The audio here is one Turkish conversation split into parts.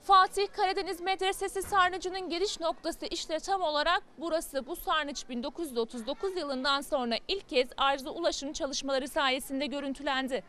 Fatih Karadeniz Medresesi sarnıcının giriş noktası işte tam olarak burası. Bu sarnıç 1939 yılından sonra ilk kez Arzu Ulaş'ın çalışmaları sayesinde görüntülendi.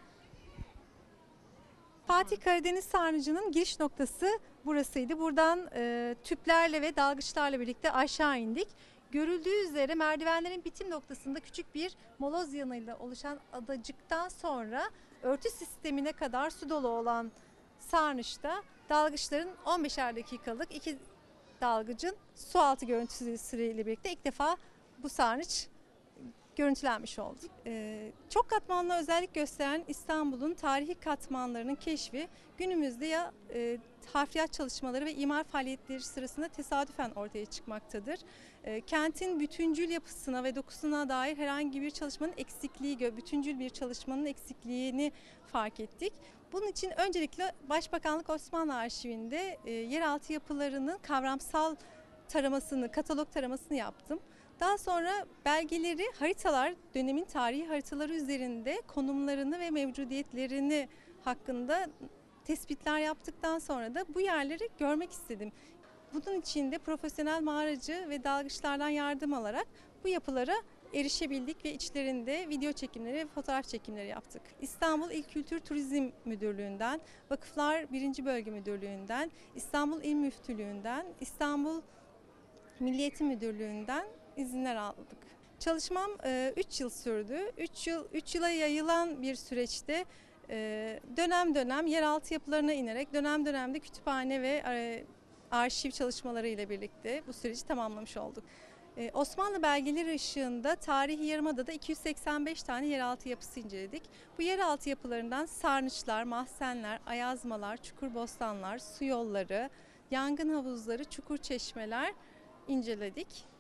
Fatih Karadeniz Sarnıcı'nın giriş noktası burasıydı. Buradan tüplerle ve dalgıçlarla birlikte aşağı indik. Görüldüğü üzere merdivenlerin bitim noktasında küçük bir moloz yanıyla oluşan adacıktan sonra örtü sistemine kadar su dolu olan sarnıçta dalgıçların 15'er dakikalık iki dalgıcın su altı görüntüsüyle birlikte ilk defa bu sarnıç görüntülenmiş oldu. Çok katmanlı özellik gösteren İstanbul'un tarihi katmanlarının keşfi günümüzde ya harfiyat çalışmaları ve imar faaliyetleri sırasında tesadüfen ortaya çıkmaktadır. Kentin bütüncül yapısına ve dokusuna dair herhangi bir çalışmanın eksikliği, bütüncül bir çalışmanın eksikliğini fark ettik. Bunun için öncelikle Başbakanlık Osmanlı Arşivinde yeraltı yapılarının kavramsal taramasını, katalog taramasını yaptım. Daha sonra belgeleri, haritalar, dönemin tarihi haritaları üzerinde konumlarını ve mevcudiyetlerini hakkında tespitler yaptıktan sonra da bu yerleri görmek istedim. Bunun için de profesyonel mağaracı ve dalgıçlardan yardım alarak bu yapılara erişebildik ve içlerinde video çekimleri ve fotoğraf çekimleri yaptık. İstanbul İl Kültür Turizm Müdürlüğü'nden, Vakıflar 1. Bölge Müdürlüğü'nden, İstanbul İl Müftülüğü'nden, İstanbul Milli Eğitim Müdürlüğü'nden izinler aldık. Çalışmam 3 yıl sürdü. 3 yıla yayılan bir süreçte dönem dönem yeraltı yapılarına inerek dönem dönemde kütüphane ve arşiv çalışmaları ile birlikte bu süreci tamamlamış olduk. Osmanlı belgeleri ışığında tarihi Yarımada'da 285 tane yeraltı yapısı inceledik. Bu yeraltı yapılarından sarnıçlar, mahzenler, ayazmalar, çukurbostanlar, su yolları, yangın havuzları, çukur çeşmeler inceledik.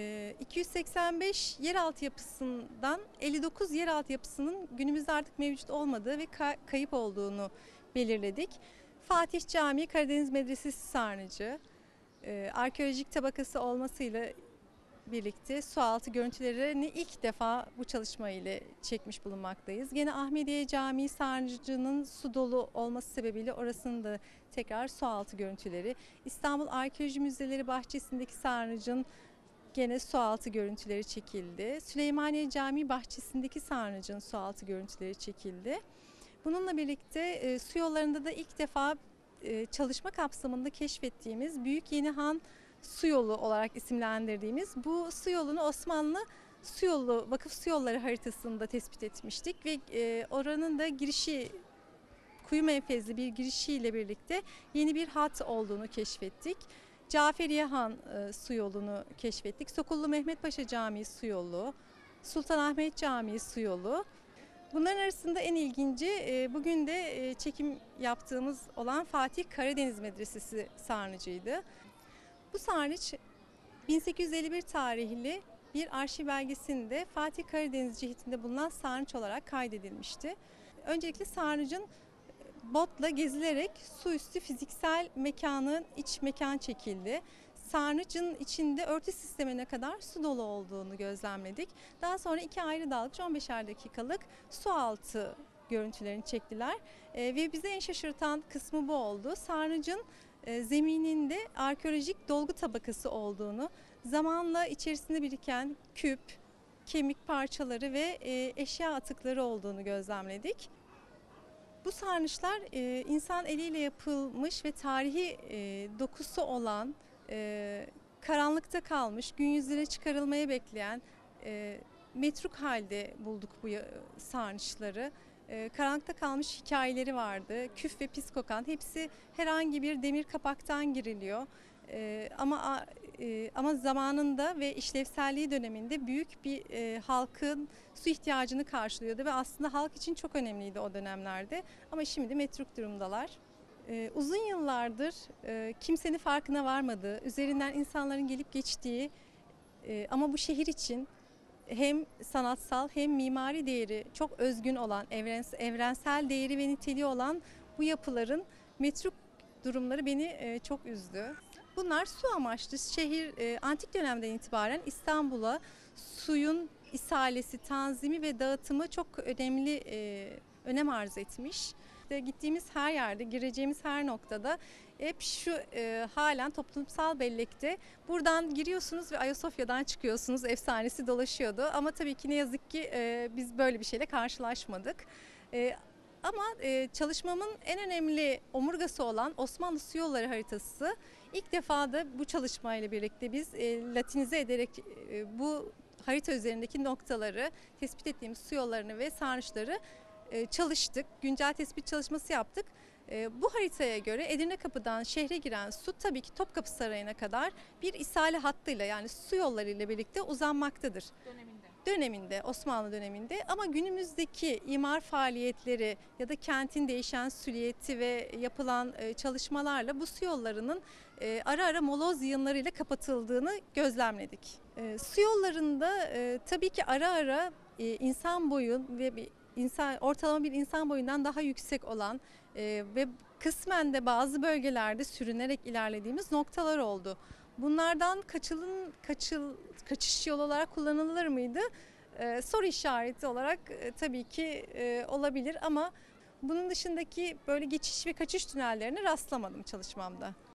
285 yeraltı yapısından 59 yeraltı yapısının günümüzde artık mevcut olmadığı ve kayıp olduğunu belirledik. Fatih Camii, Karadeniz Medresesi Sarnıcı, arkeolojik tabakası olmasıyla birlikte sualtı görüntülerini ilk defa bu çalışma ile çekmiş bulunmaktayız. Gene Ahmediye Camii Sarnıcı'nın su dolu olması sebebiyle orasının da tekrar sualtı görüntüleri. İstanbul Arkeoloji Müzeleri bahçesindeki sarnıcın gene sualtı görüntüleri çekildi. Süleymaniye Camii bahçesindeki sarnıcın sualtı görüntüleri çekildi. Bununla birlikte su yollarında da ilk defa çalışma kapsamında keşfettiğimiz Büyük Yenihan Su Yolu olarak isimlendirdiğimiz bu su yolunu Osmanlı su yolu, vakıf su yolları haritasında tespit etmiştik ve oranın da girişi kuyu menfezli bir girişiyle birlikte yeni bir hat olduğunu keşfettik. Caferiye Han su yolunu keşfettik. Sokullu Mehmet Paşa Camii su yolu, Sultanahmet Camii su yolu. Bunların arasında en ilginci bugün de çekim yaptığımız olan Fatih Karadeniz Medresesi sarnıcıydı. Bu sarnıç 1851 tarihli bir arşiv belgesinde Fatih Karadeniz cihetinde bulunan sarnıç olarak kaydedilmişti. Öncelikle sarnıcın botla gezilerek su üstü fiziksel mekanın iç mekan çekildi. Sarnıcın içinde örtü sistemine kadar su dolu olduğunu gözlemledik. Daha sonra iki ayrı dalgıç 15'er dakikalık su altı görüntülerini çektiler. Ve bize en şaşırtan kısmı bu oldu. Sarnıcın zemininde arkeolojik dolgu tabakası olduğunu, zamanla içerisinde biriken küp, kemik parçaları ve eşya atıkları olduğunu gözlemledik. Bu sarnıçlar insan eliyle yapılmış ve tarihi dokusu olan, karanlıkta kalmış, gün yüzüne çıkarılmaya bekleyen, metruk halde bulduk bu sarnıçları. Karanlıkta kalmış hikayeleri vardı. Küf ve pis kokan, hepsi herhangi bir demir kapaktan giriliyor. Ama zamanında ve işlevselliği döneminde büyük bir halkın su ihtiyacını karşılıyordu ve aslında halk için çok önemliydi o dönemlerde. Ama şimdi metruk durumdalar. Uzun yıllardır kimsenin farkına varmadığı, üzerinden insanların gelip geçtiği ama bu şehir için hem sanatsal hem mimari değeri çok özgün olan, evrensel değeri ve niteliği olan bu yapıların metruk durumları beni çok üzdü. Bunlar su amaçlı. Şehir antik dönemden itibaren İstanbul'a suyun isalesi, tanzimi ve dağıtımı çok önem arz etmiş. Gittiğimiz her yerde, gireceğimiz her noktada hep şu halen toplumsal bellekte. Buradan giriyorsunuz ve Ayasofya'dan çıkıyorsunuz. Efsanesi dolaşıyordu. Ama tabii ki ne yazık ki biz böyle bir şeyle karşılaşmadık. Ama çalışmamın en önemli omurgası olan Osmanlı Su Yolları haritası ilk defa da bu çalışmayla birlikte biz latinize ederek bu harita üzerindeki noktaları, tespit ettiğimiz su yollarını ve sarnıçları çalıştık. Güncel tespit çalışması yaptık. Bu haritaya göre Edirnekapı'dan şehre giren su tabii ki Topkapı Sarayı'na kadar bir isale hattıyla, yani su yolları ile birlikte uzanmaktadır. Döneminde, Osmanlı döneminde, ama günümüzdeki imar faaliyetleri ya da kentin değişen silüeti ve yapılan çalışmalarla bu su yollarının ara ara moloz yığınlarıyla kapatıldığını gözlemledik. Su yollarında tabii ki ara ara insan boyu ve ortalama bir insan boyundan daha yüksek olan ve kısmen de bazı bölgelerde sürünerek ilerlediğimiz noktalar oldu. Bunlardan kaçış yolu olarak kullanılır mıydı? Soru işareti olarak tabii ki olabilir, ama bunun dışındaki böyle geçiş ve kaçış tünellerine rastlamadım çalışmamda.